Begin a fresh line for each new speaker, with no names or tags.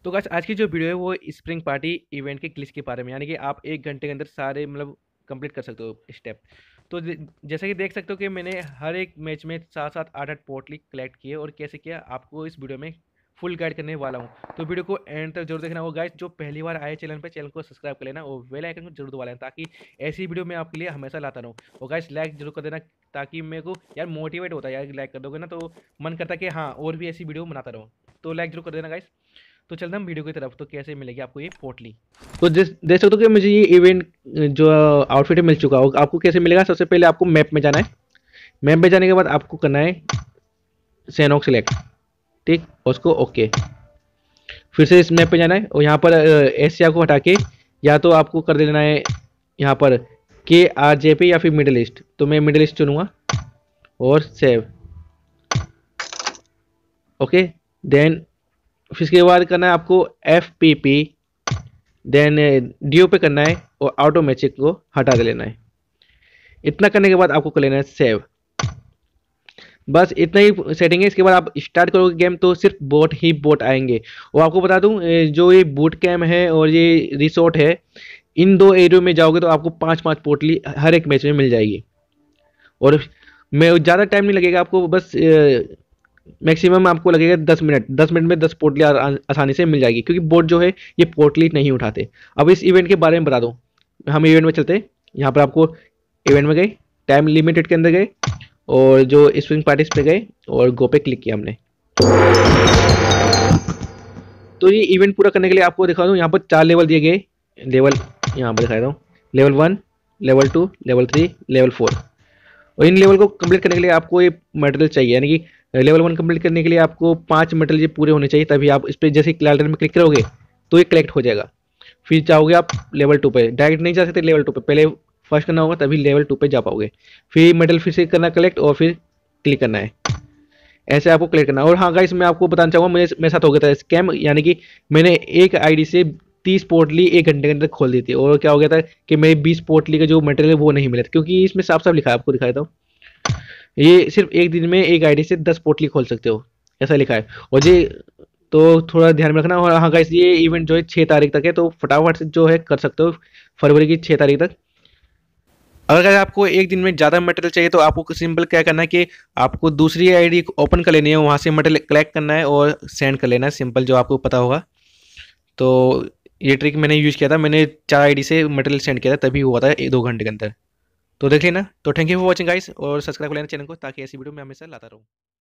तो गाइस आज की जो वीडियो है वो स्प्रिंग पार्टी इवेंट के ग्लिच के बारे में, यानी कि आप 1 घंटे के अंदर सारे कंप्लीट कर सकते हो स्टेप। तो जैसा कि देख सकते हो कि मैंने हर एक मैच में 7-7 8-8 पोटली कलेक्ट किए और कैसे किया आपको इस वीडियो में फुल गाइड करने वाला हूँ। तो वीडियो को एंड तक जरूर देखना होगा गाइस। जो पहली बार आए चैनल पे, चैनल को सब्सक्राइब कर लेना और बेल आइकन को जरूर दबा लेना ताकि ऐसी वीडियो मैं आपके लिए हमेशा लाता रहूँ। और गाइस लाइक जरूर कर देना ताकि मेरे को यार मोटिवेट होता है यार, लाइक कर दोगे ना तो मन करता है कि हाँ और भी ऐसी वीडियो बनाता रहूँ। तो लाइक जरूर कर देना गाइस। तो चलते हैं हम वीडियो की तरफ। तो कैसे मिलेगी आपको ये पोटली। तो देख सकते हो कि मुझे ये इवेंट जो आउटफिट मिल चुका होगा। आपको कैसे मिलेगा, सबसे पहले आपको मैप में जाना है। मैप में जाने के बाद आपको करना है सैनॉक सेलेक्ट, ठीक, उसको ओके। फिर से इस मैप पे जाना है और यहाँ पर एशिया को हटा के या तो आपको कर देना है यहाँ पर KRJ पे या फिर मिडिल ईस्ट। तो मैं मिडिल ईस्ट चुनूंगा और सेव ओके। देन फिर इसके बाद करना है आपको FPP, देन DO पे करना है और ऑटोमेटिक को हटा दे लेना है। इतना करने के बाद आपको कर लेना है सेव। बस इतना ही सेटिंग है। इसके बाद आप स्टार्ट करोगे गेम तो सिर्फ बोट ही बोट आएंगे। और आपको बता दूं जो ये बूट कैम्प है और ये रिसोर्ट है, इन दो एरियो में जाओगे तो आपको 5-5 पोटली हर एक मैच में मिल जाएगी। और मैं ज़्यादा टाइम नहीं लगेगा आपको, बस मैक्सिमम आपको लगेगा 10 मिनट। 10 मिनट में 10 पोटली आसानी से मिल जाएगी क्योंकि बोट जो है ये पोटली नहीं उठाते। अब इस इवेंट के बारे में बता दूं। हम इवेंट में चलते हैं। यहाँ पर आपको इवेंट में गए, टाइम लिमिटेड के अंदर गए और जो स्प्रिंग पार्टीज पे गए और गो पे क्लिक किया हमने। तो ये इवेंट पूरा करने के लिए आपको दिखा दूँ, यहाँ पर 4 लेवल दिए गए। लेवल यहाँ पर दिखा रहा हूँ, लेवल 1, लेवल 2, लेवल 3, लेवल 4। और इन लेवल को कंप्लीट करने के लिए आपको ये मटेरियल चाहिए, यानी कि लेवल 1 कंप्लीट करने के लिए आपको 5 मटेरियल ये पूरे होने चाहिए, तभी आप इस पर जैसे कैलेंडर में क्लिक करोगे तो ये कलेक्ट हो जाएगा। फिर जाओगे आप लेवल 2 पे, डायरेक्ट नहीं जा सकते लेवल 2 पे, पहले फर्स्ट करना होगा तभी लेवल 2 पे जा पाओगे। फिर मटेरियल फिर से करना कलेक्ट और फिर क्लिक करना है। ऐसे आपको क्लिक करना है। और हाँ गाइस, मैं आपको बताना चाहूँगा मेरे साथ हो गया था स्कैम, यानी कि मैंने एक आईडी से 30 पोटली 1 घंटे के अंदर खोल दी थी। और क्या हो गया था कि मेरी 20 पोटली का जो मटेरियल है वो नहीं मिला था, क्योंकि इसमें साफ साफ लिखा है, आपको दिखाया था ये सिर्फ एक दिन में एक आईडी से 10 पोटली खोल सकते हो, ऐसा लिखा है। और ये तो थोड़ा ध्यान में रखना। और हाँ गाइस, ये इवेंट जो है 6 तारीख तक है, तो फटाफट से जो है कर सकते हो फरवरी की 6 तारीख तक। अगर आपको एक दिन में ज़्यादा मटेरियल चाहिए तो आपको सिंपल क्या करना है कि आपको दूसरी आईडी ओपन कर लेनी है, वहाँ से मटेरियल कलेक्ट करना है और सेंड कर लेना है, सिंपल, जो आपको पता होगा। तो ये ट्रिक मैंने यूज़ किया था, मैंने 4 आईडी से मटेरियल सेंड किया था, तभी हुआ था 1-2 घंटे के अंदर। तो देख लेना। तो thank you for watching guys और सब्सक्राइब कर लेना चैनल को ताकि ऐसी वीडियो मैं हमेशा लाता रहूँ।